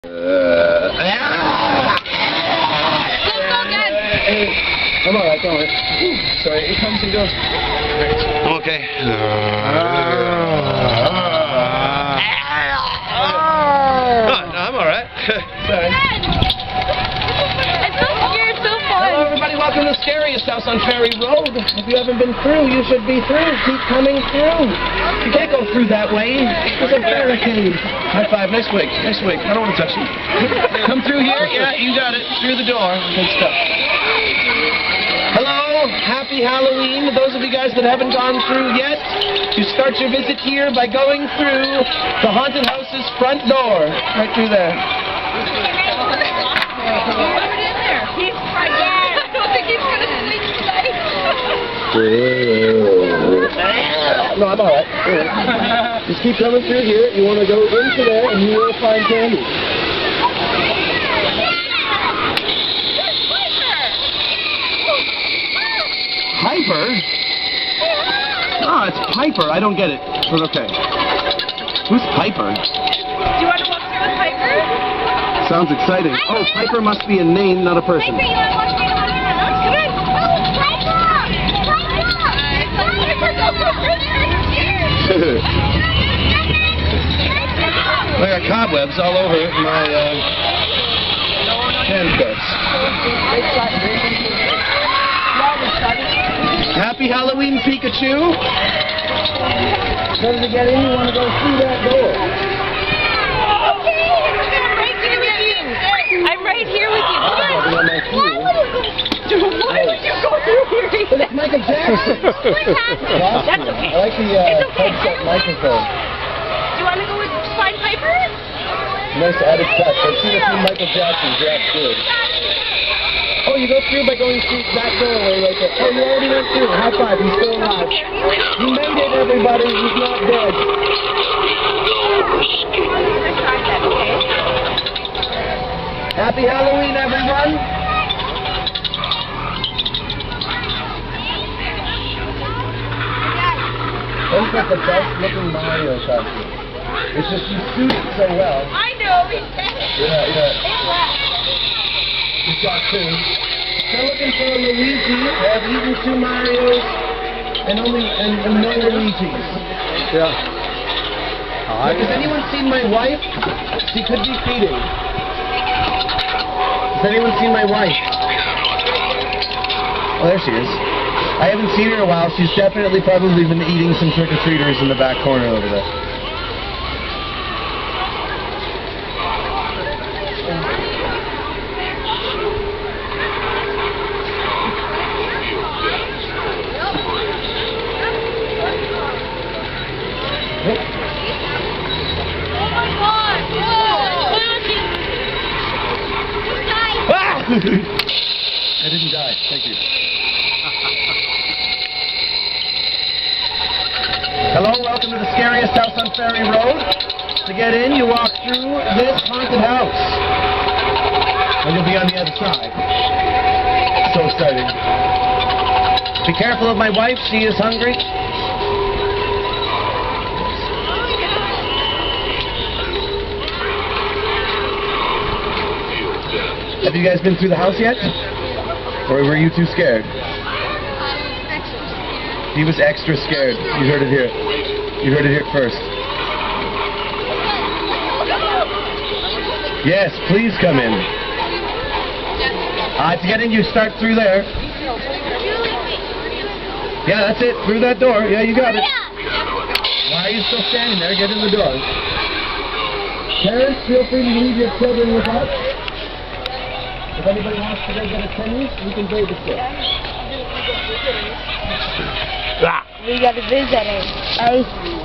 I'm alright, don't worry. Sorry, it comes and goes. I'm okay. I'm alright. Sorry. It's so weird, so fun. Hello everybody, welcome to the scariest house on Ferry Road. If you haven't been through, you should be through. Keep coming through. You can't go through that way. There's a barricade. High five, nice wig, nice wig. I don't want to touch you. Come through here, yeah, you got it. Through the door. Good stuff. Hello, happy Halloween to those of you guys that haven't gone through yet. You start your visit here by going through the haunted house's front door. Right through there. He's frightened. I don't think he's going to sleep tonight. No, I'm alright. Just keep coming through here. You want to go into there and you will find candy. Piper? Ah, it's Piper. I don't get it, but okay. Who's Piper? Do you want to walk through with Piper? Sounds exciting. Oh, Piper must be a name, not a person. Piper, you want to walk through with us? Come on. Oh, Piper! I got cobwebs all over my handcuffs. Happy Halloween, Pikachu! So to get in, you want to go through that door. Okay, I'm right here with you. I'm right here with you. Why would you go through here? But it's Michael Jackson. That's okay. I like the headset microphone. Do you want to go with Slide Piper? Nice added touch. I've seen a few Michael Jacksons. That's good. Oh, you go through by going through that doorway right there. Oh, you already went through. High five. He's still alive. He made it, everybody. He's not dead. Happy Halloween, everyone. Those are the best looking Mario costume. It's just you suit it so well. I know. He's dead. Yeah. You've got two. They're looking for a Luigi. I've eaten 2 Marios and no Luigis. Yeah. Has anyone seen my wife? She could be feeding. Has anyone seen my wife? Oh, there she is. I haven't seen her in a while. She's definitely probably been eating some trick-or-treaters in the back corner over there. I didn't die. Thank you. Hello, welcome to the scariest house on Ferry Road. To get in, you walk through this haunted house. And you'll be on the other side. So exciting. Be careful of my wife. She is hungry. Have you guys been through the house yet? Or were you too scared? He was extra scared. You heard it here. You heard it here first. Yes, please come in. To get in, you start through there. Yeah, that's it. Through that door. Yeah, you got it. Why are you still standing there? Get in the door. Parents, feel free to leave your children with us. If anybody wants to go get a tennis, we can babysit. We got a visitor. Hey.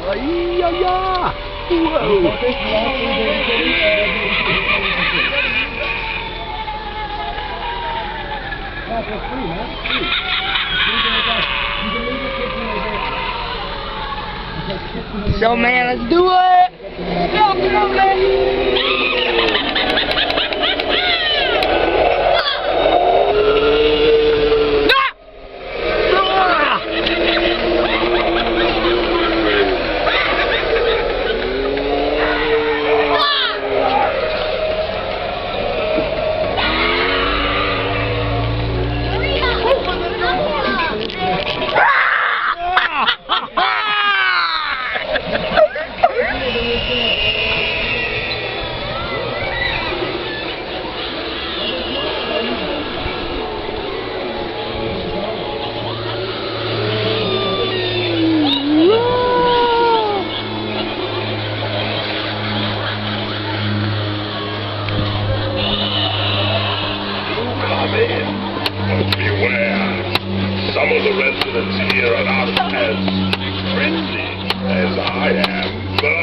So man, let's do it. Go, come on, man. You're not as friendly as I am.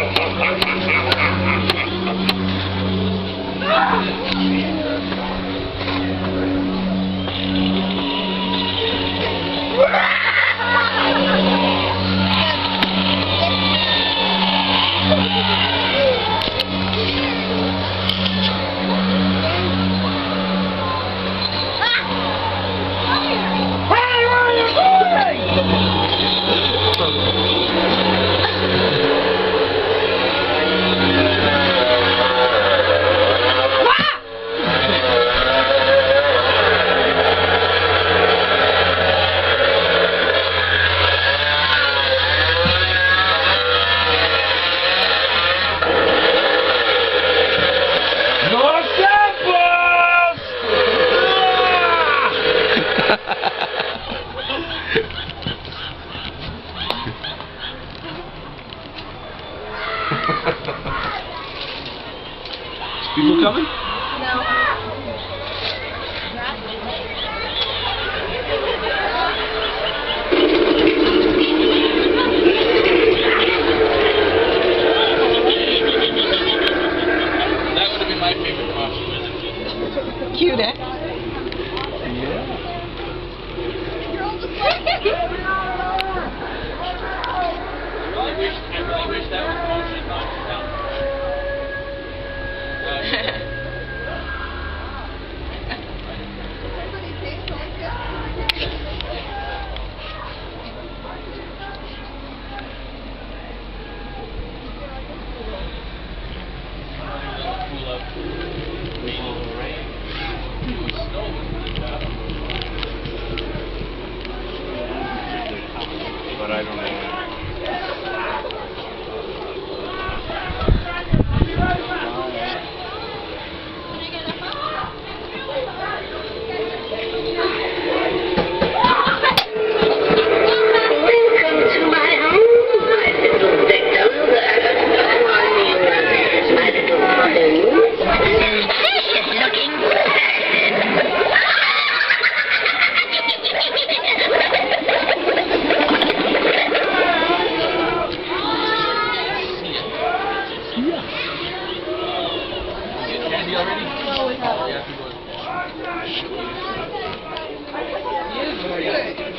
People coming? No. That would have been my favorite costume. Cute, eh? I really wish that was motion, not sound. But I don't know. Candy already? Yeah, people.